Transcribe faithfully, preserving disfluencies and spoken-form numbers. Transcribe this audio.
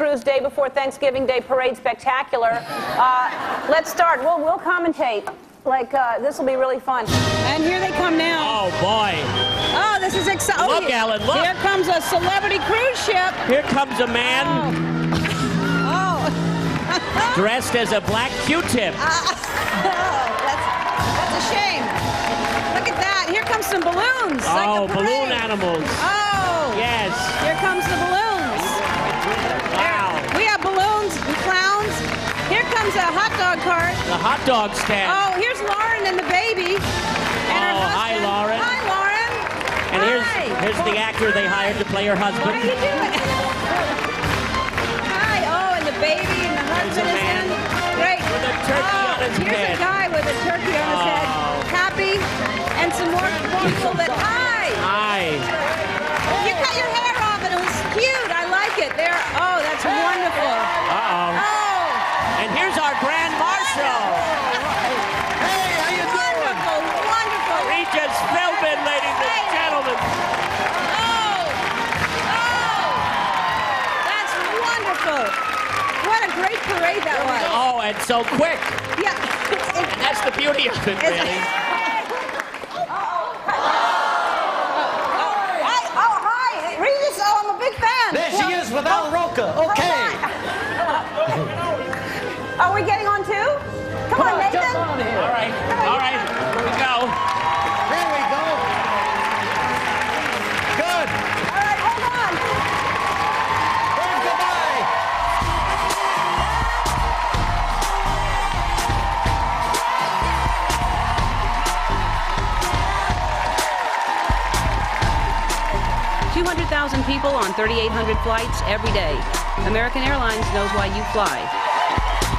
Cruise Day before Thanksgiving Day Parade Spectacular. Uh, let's start. We'll, we'll commentate. Like, uh, this will be really fun. And here they come now. Oh, boy. Oh, this is exciting. Look, oh, Alan, look. Here comes a celebrity cruise ship. Here comes a man Oh. oh. dressed as a black Q-tip. Uh, oh, that's, that's a shame. Look at that. Here comes some balloons. Oh, like the balloon parade. animals. Oh. Yes. Here comes the balloons. Wow. There, we have balloons and clowns. Here comes a hot dog cart. The hot dog stand. Oh, here's Lauren and the baby. And her Oh, hi, husband. Lauren. Hi, Lauren. And here's, Hi. here's the actor they hired to play her husband. How you doing? Hi. Oh, and the baby and the husband There's a is man in. Great. with a turkey oh, on his here's head. a guy with a turkey on his head. Oh. Happy. And some more people that, hi. Hi. You cut your hair off and it was cute. I like it. There. Oh, that's wonderful. Uh-oh. Oh. And here's our Grand Marshal. Hey, how you doing? Wonderful, wonderful. Regis Philman, ladies and gentlemen. Oh, oh, that's wonderful. What a great parade that was. Oh, and so quick. Yeah. And that's the beauty of it, really. Oh, hi. Regis, oh, I'm a big fan. There she is with Al Roca. Okay. Are we getting on too? Come, Come on, on, Nathan. jump on here. All right. All right. Here we go. There we go. Good. All right, hold on. Wave goodbye. two hundred thousand people on thirty-eight hundred flights every day. American Airlines knows why you fly.